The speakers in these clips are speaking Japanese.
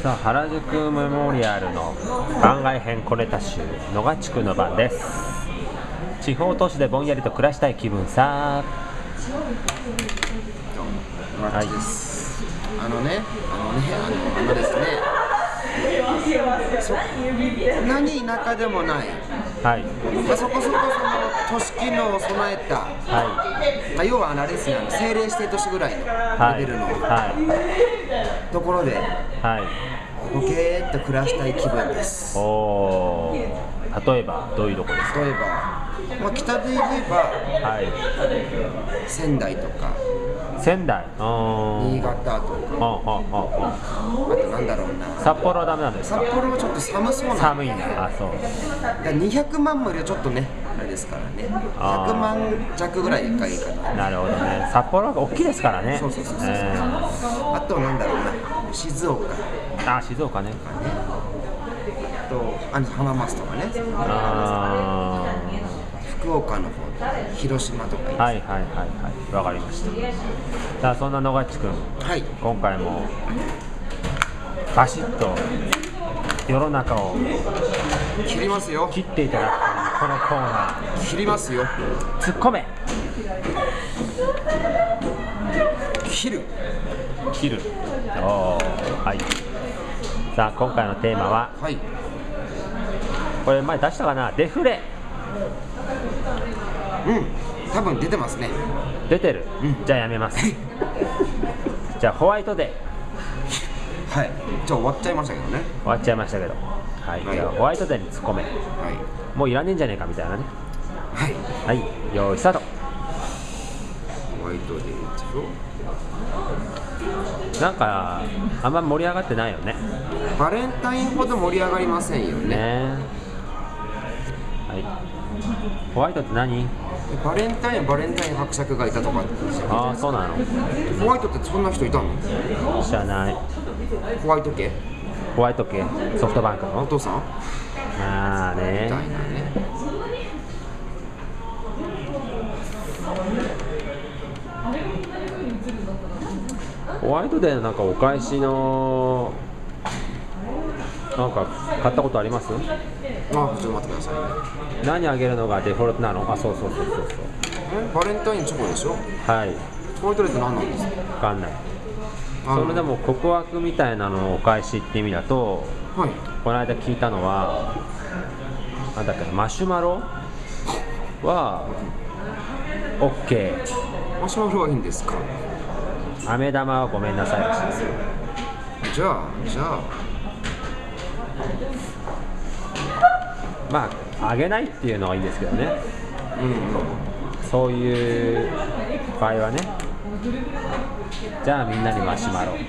さあ、原宿メモリアルの番外編小ネタ集野賀地区の番です。地方都市でぼんやりと暮らしたい気分さ。 はい、あのですね、そんなに田舎でもない、 はい、 そこそこ都市機能を備えた、 はい、 要はあれですね、政令指定都市ぐらいのレベルの、ところで、ボケーっと暮らしたい気分です。 おー、例えばどういうとこですか？ 例えば、北で言えば、仙台とか仙台、 新潟とか、あとなんだろうな、 札幌はダメなんですか？ 札幌はちょっと寒そうなんで、 寒いんだ。あ、そう。 200万もよりちょっとね、あれですからね、100万弱ぐらいがいいかな。 なるほどね。札幌は大きいですからね。 そう。あとなんだろうな、静岡。 あ、静岡ね。 あと浜松とかね。福岡の方、広島とか。 はい、わかりました。さあ、そんな野賀地君、今回もバシッと世の中を切りますよ。 切っていただくこのコーナー、 切りますよ。 突っ込め。 切る。 はい。さあ、今回のテーマは、これ前出したかな、デフレ。 多分出てますね。 出てる。じゃあやめます。じゃあホワイトデー。 じゃあ終わっちゃいましたけどね。 終わっちゃいましたけど。じゃあホワイトデーに突っ込め。もういらねえんじゃねえかみたいなね。用意スタート。 ホワイトデーでしょ。 なんかあんま盛り上がってないよね。 バレンタインほど盛り上がりませんよね。 ホワイトって何？ バレンタイン伯爵がいたとかって。 ああ、そうなの。 ホワイトってそんな人いたの？ 知らない。 ホワイト系ソフトバンクのお父さん？ ああね。 みたいなね。 ホワイトデーのなんかお返しのなんか買ったことあります？ ちょっと待ってくださいね。 何あげるのがデフォルトなの？そう。 バレンタインチョコでしょ？ホワイトデーって何なんですか？ 分かんない。それでも告白みたいなののお返しって意味だと、この間聞いたのはなんだっけ、マシュマロは OK。 マシュマロはいいんですか？ 飴玉はごめんなさいらしいですよ。 じゃあまああげないっていうのはいいですけどね。そういう場合はね。じゃあみんなにマシュマロ。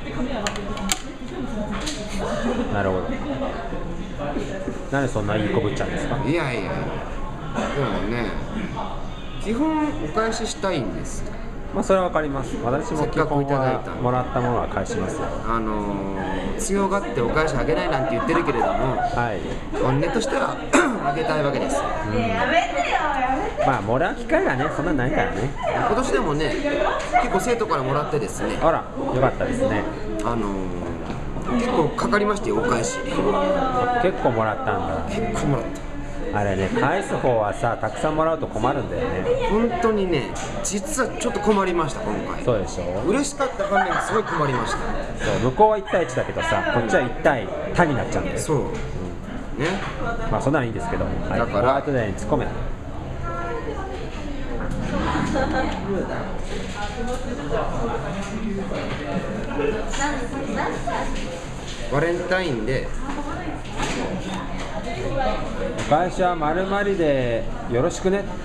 なるほど。なんでそんないい子ぶっちゃうんですか？ いやでもね、基本お返ししたいんですよ。 それはわかります。私も基本はもらったものは返しますよ。 強がってお返しあげないなんて言ってるけれども、本音としてはあげたいわけです。 もらう機会がね、そんなないからね。 今年でもね、結構生徒からもらってですね。 あら、よかったですね。 結構かかりましてよ、お返し。 結構もらったんだ。 結構もらった。 あれね、返す方はさ、たくさんもらうと困るんだよね。 本当にね、実はちょっと困りました、今回。 そうでしょ。 嬉しかった反面すごい困りました。 そう、向こうは1対1だけどさ、こっちは1対他になっちゃうんだよ。 そう。ね。 そんなのいいんですけど、 だからホワイトデーに突っ込め。 バレンタインでお返しは〇〇でよろしくね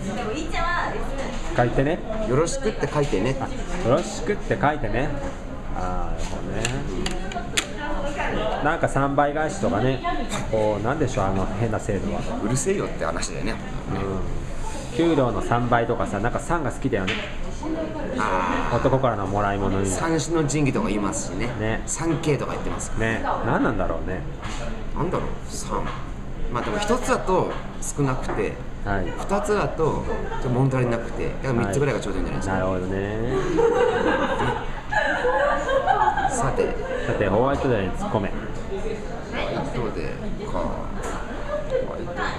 書いてね。 よろしくって書いてね。 よろしくって書いてね。なるほどね。なんか3倍返しとかね、なんでしょう、変な制度は。 うるせえよって話だよね。 給料の3倍とかさ、なんか3が好きだよね。男からのもらい物に三種の神器とか言いますしね。3K とか言ってますね。何なんだろうね。 なんだろう、3。でも1つだと少なくて、2つだと物足りなくて、だから3つぐらいがちょうどいいんじゃないですか。 なるほどね。 さて、 さてホワイトデーに突っ込め。 ホワイトデーか。ホワイトデーか。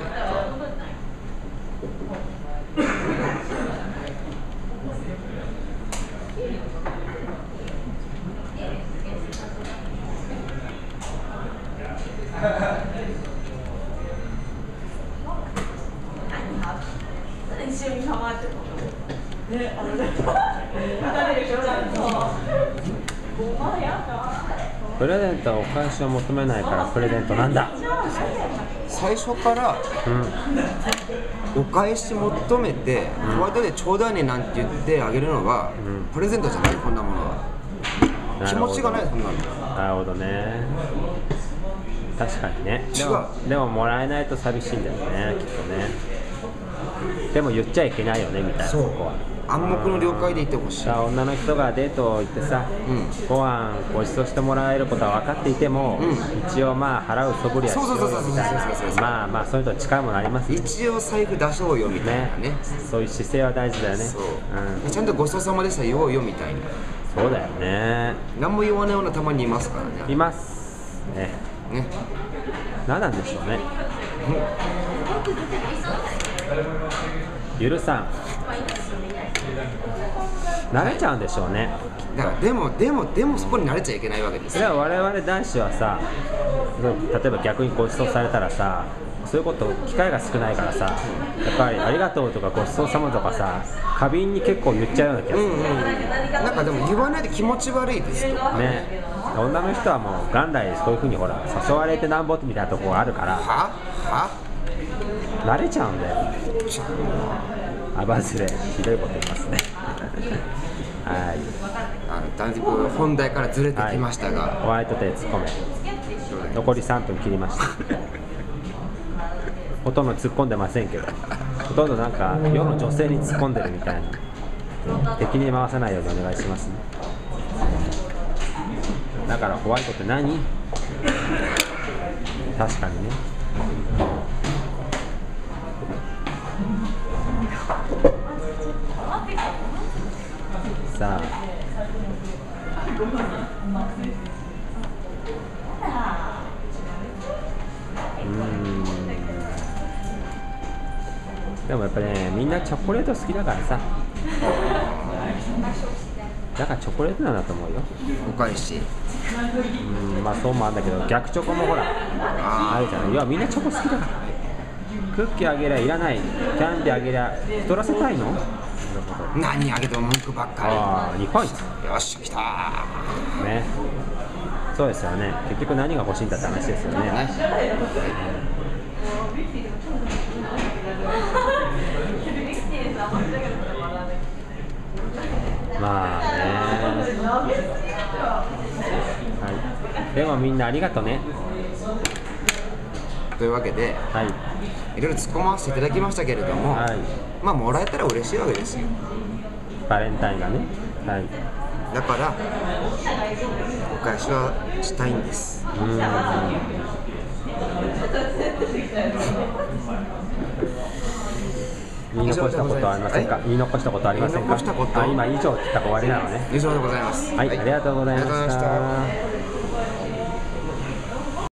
プレゼントはお返しを求めないからプレゼントなんだ。 最初からお返し求めて、ホワイトデーちょうだいねなんて言ってあげるのが、プレゼントじゃない、こんなものは。気持ちがない、そんなの。 なるほどね。確かにね。 違う。 でももらえないと寂しいんだよね、きっとね。でも言っちゃいけないよねみたいな。 そう、 ここは暗黙の了解でいてほしい。 女の人がデート行ってさ、ご飯ご馳走してもらえることは分かっていても、一応まあ払う素振りはしようよみたいな、まあまあそういうの近いものありますね。 一応財布出そうよみたいなね。 そういう姿勢は大事だよね。 そう、ちゃんとごちそうさまでした言おうよみたいな。 そうだよね。 何も言わないようなたまにいますからね。 いますね。何なんでしょうね。許さん。慣れちゃうんでしょうね。 だからでもそこに慣れちゃいけないわけですよ。 では我々男子はさ、例えば逆にご馳走されたらさ、そういうこと機会が少ないからさ、やっぱりありがとうとかごちそうさまとかさ、過敏に結構言っちゃうような気がする。 なんかでも言わないと気持ち悪いですとかね。女の人はもう元来そういう風にほら誘われてなんぼみたいなところがあるから慣れちゃうんだよ。あばずれ、ひどいこと言いますね。はい。 だいぶ本題からずれてきましたが、 ホワイトデー突っ込め。残り3分切りました。ほとんど突っ込んでませんけど、ほとんどなんか世の女性に突っ込んでるみたいな。敵に回さないようにお願いしますね。だからホワイトって何？確かにね。さあ、でもやっぱね、みんなチョコレート好きだからさ、だからチョコレートなんだと思うよ。 お返し。 まあそうもあるんだけど、逆チョコもほらあるじゃない。いやみんなチョコ好きだから。クッキーあげりゃいらない、キャンディーあげりゃ太らせたいの？ 何あげても文句ばっかり。 2ポイント。 よっしゃ、来たーね。そうですよね。結局何が欲しいんだって話ですよね。まあね。はい。でもみんなありがとね。 というわけで、いろいろ突っ込ませていただきましたけれども、まあもらえたら嬉しいわけですよ。 バレンタインがね。 だからお返しはしたいんです。 言い残したことはありませんか？言い残したことありませんか？今以上って言ったら終わりなのね。 以上でございます。 はい、ありがとうございました。